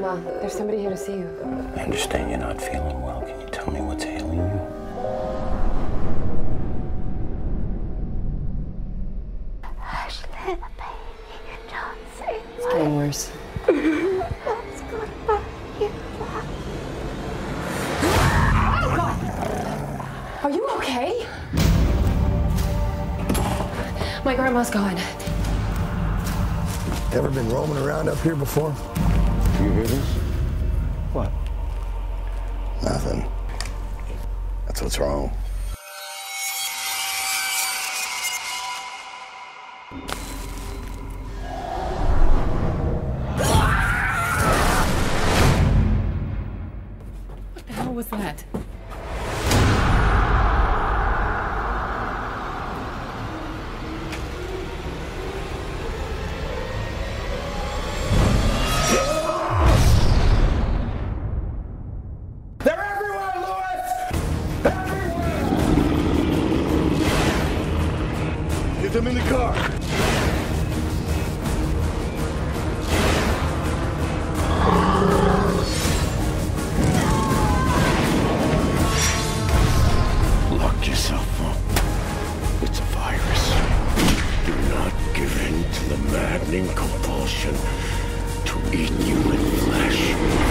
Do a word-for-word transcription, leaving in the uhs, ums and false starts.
Grandma, there's somebody here to see you. I understand you're not feeling well. Can you tell me what's ailing you? Hush, little baby. Don't say It's getting worse. Let's go to bed. You Are you okay? My grandma's gone. Ever been roaming around up here before? You hear this? What? Nothing. That's what's wrong. What the hell was that? Get them in the car. Lock yourself up. It's a virus. Do not give in to the maddening compulsion to eat human flesh.